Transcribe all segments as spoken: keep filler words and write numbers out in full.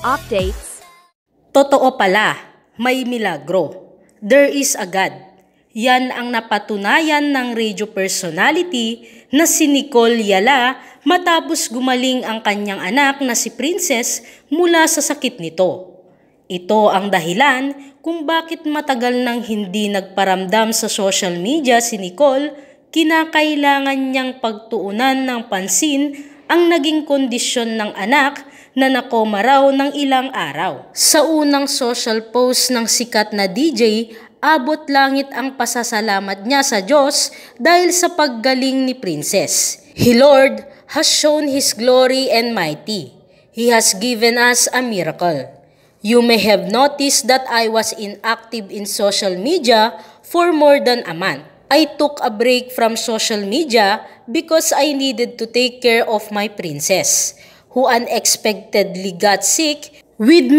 updates. Totoo pala, may milagro. There is a God. Yan ang napatunayan ng radio personality na si Nicole Yala matapos gumaling ang kanyang anak na si Princess mula sa sakit nito. Ito ang dahilan kung bakit matagal nang hindi nagparamdam sa social media si Nicole. Kinakailangan niyang pagtuunan ng pansin ang naging kondisyon ng anak na nakoma raw ng ilang araw. Sa unang social post ng sikat na D J, abot langit ang pasasalamat niya sa Diyos dahil sa paggaling ni Princess. He Lord has shown His glory and mighty. He has given us a miracle. You may have noticed that I was inactive in social media for more than a month. I took a break from social media because I needed to take care of my princess, who unexpectedly got sick with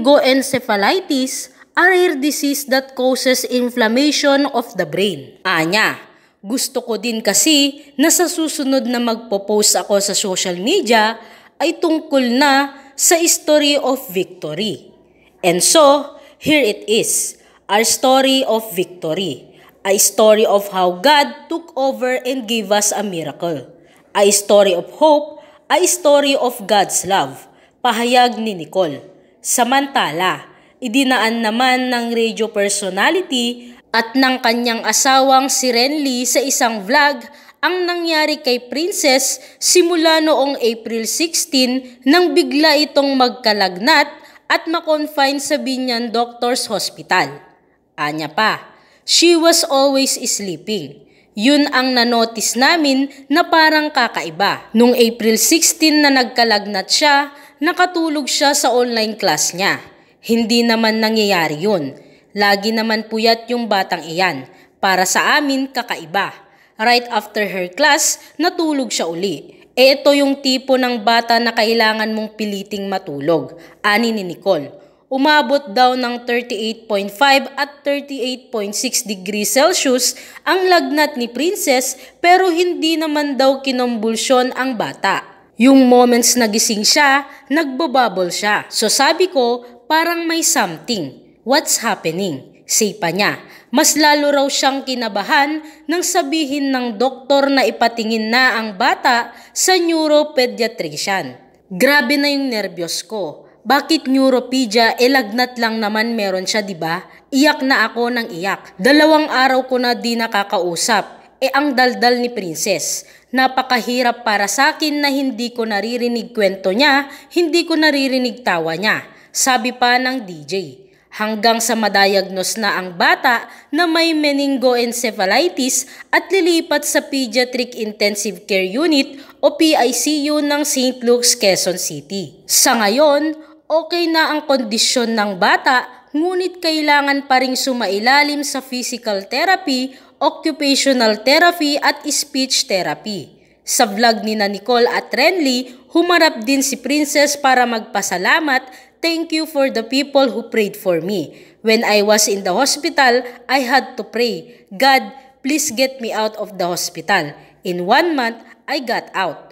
meningoencephalitis, a rare disease that causes inflammation of the brain. Anya, gusto ko din kasi na sa susunod na magpo-post ako sa social media ay tungkol na sa story of victory. And so, here it is, our story of victory. A story of how God took over and gave us a miracle. A story of hope, a story of God's love. Pahayag ni Nicole. Samantala, idinaan naman ng radio personality at ng kanyang asawang si Renly sa isang vlog ang nangyari kay Princess simula noong April sixteen nang bigla itong magkalagnat at makonfine sa Binyan Doctors Hospital. Anya pa, she was always sleeping. Yun ang nanotice namin na parang kakaiba. Nung April sixteen na nagkalagnat siya, nakatulog siya sa online class niya. Hindi naman nangyayari yun. Lagi naman puyat yung batang iyan. Para sa amin, kakaiba. Right after her class, natulog siya uli. E ito yung tipo ng bata na kailangan mong piliting matulog. Ani ni Nicole. Umabot daw ng thirty-eight point five at thirty-eight point six degrees Celsius ang lagnat ni Princess pero hindi naman daw kinombulsyon ang bata. Yung moments na gising siya, nagbabubble siya. So sabi ko, parang may something. What's happening? Say pa niya. Mas lalo raw siyang kinabahan nang sabihin ng doktor na ipatingin na ang bata sa neuropediatrician. Grabe na yung nervyos ko. Bakit neuropedia? E lagnat lang naman meron siya, diba? Iyak na ako ng iyak. Dalawang araw ko na di nakakausap. E ang daldal ni Princess. Napakahirap para sa akin na hindi ko naririnig kwento niya, hindi ko naririnig tawa niya. Sabi pa ng D J. Hanggang sa madiagnose na ang bata na may meningoencephalitis at lilipat sa Pediatric Intensive Care Unit o P I C U ng Saint Luke's, Quezon City. Sa ngayon, okay na ang kondisyon ng bata, ngunit kailangan pa ring sumailalim sa physical therapy, occupational therapy at speech therapy. Sa vlog ni na Nicole at Renly, humarap din si Princess para magpasalamat. Thank you for the people who prayed for me. When I was in the hospital, I had to pray, God, please get me out of the hospital. In one month, I got out.